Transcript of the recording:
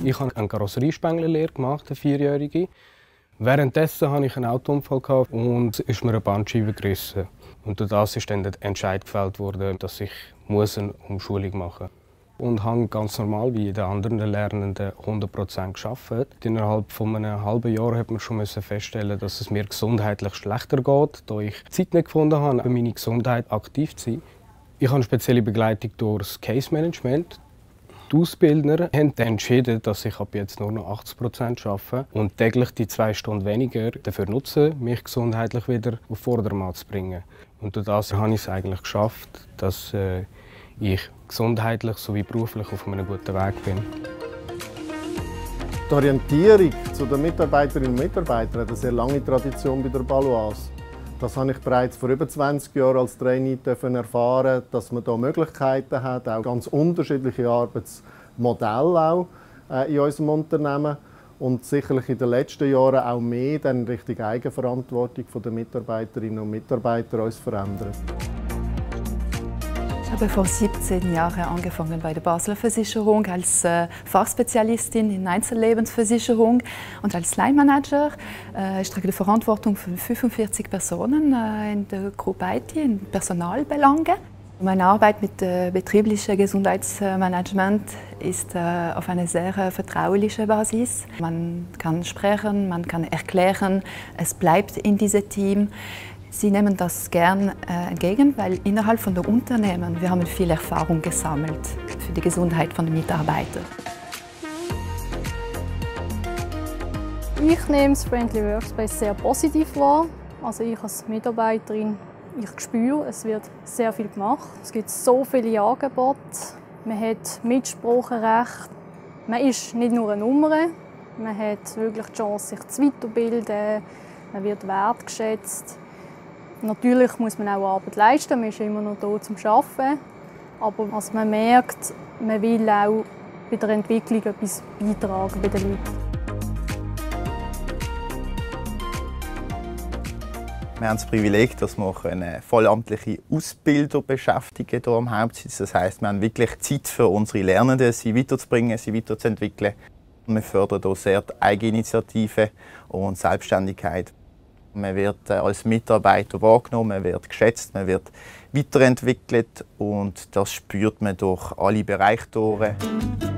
Ich habe eine Karosseriespenglerlehre gemacht, eine 4-jährige. Währenddessen hatte ich einen Autounfall und es ist mir eine Bandscheibe gerissen. Und durch das ist dann der Entscheid gefällt worden, dass ich eine Umschulung machen muss. Und habe ganz normal wie jeder anderen Lernenden 100% gearbeitet. Innerhalb von einem halben Jahr hat man schon feststellen, dass es mir gesundheitlich schlechter geht, da ich Zeit nicht gefunden habe, für meine Gesundheit aktiv zu sein. Ich habe eine spezielle Begleitung durch das Case Management. Die Ausbildner haben entschieden, dass ich ab jetzt nur noch 80% arbeite und täglich die 2 Stunden weniger dafür nutze, mich gesundheitlich wieder auf Vordermann zu bringen. Und durch das habe ich es eigentlich geschafft, dass ich gesundheitlich sowie beruflich auf einem guten Weg bin. Die Orientierung zu den Mitarbeiterinnen und Mitarbeitern hat eine sehr lange Tradition bei der Baloise. Das habe ich bereits vor über 20 Jahren als Trainee erfahren, dass man hier Möglichkeiten hat, auch ganz unterschiedliche Arbeitsmodelle auch, in unserem Unternehmen. Und sicherlich in den letzten Jahren auch mehr dann Richtung Eigenverantwortung der Mitarbeiterinnen und Mitarbeiter uns verändert. Ich habe vor 17 Jahren angefangen bei der Basler Versicherung als Fachspezialistin in Einzellebensversicherung und als Line Manager. Ich trage die Verantwortung für 45 Personen in der Gruppe IT, in Personalbelange. Meine Arbeit mit betrieblicher Gesundheitsmanagement ist auf einer sehr vertraulichen Basis. Man kann sprechen, man kann erklären, es bleibt in diesem Team. Sie nehmen das gern entgegen, weil innerhalb von der Unternehmen wir haben viel Erfahrung gesammelt für die Gesundheit von den Mitarbeitern. Ich nehme das Friendly Workspace sehr positiv wahr. Also ich als Mitarbeiterin, ich spüre, es wird sehr viel gemacht. Es gibt so viele Angebote. Man hat Mitspracherecht. Man ist nicht nur eine Nummer. Man hat wirklich die Chance, sich zu weiterbilden. Man wird wertgeschätzt. Natürlich muss man auch Arbeit leisten, man ist immer noch da zum Arbeiten. Aber was man merkt, man will auch bei der Entwicklung etwas beitragen bei den Leuten. Wir haben das Privileg, dass wir eine vollamtliche Ausbilder beschäftigen hier am Hauptsitz. Das heisst, wir haben wirklich Zeit für unsere Lernenden, sie weiterzubringen, sie weiterzuentwickeln. Wir fördern hier sehr die Eigeninitiative und Selbstständigkeit. Man wird als Mitarbeiter wahrgenommen, man wird geschätzt, man wird weiterentwickelt und das spürt man durch alle Bereiche durch.